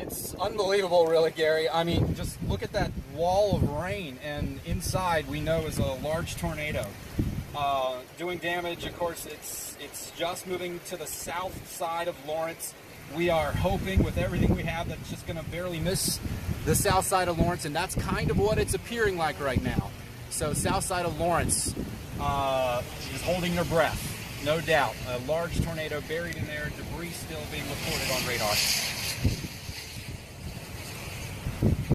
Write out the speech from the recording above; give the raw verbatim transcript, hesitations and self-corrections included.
It's unbelievable, really, Gary. I mean, just look at that wall of rain, and inside we know is a large tornado uh, doing damage. Of course, it's it's just moving to the south side of Lawrence. We are hoping with everything we have that it's just going to barely miss the south side of Lawrence, and that's kind of what it's appearing like right now. So south side of Lawrence uh, is holding their breath, no doubt. A large tornado buried in there, debris still being reported on radar.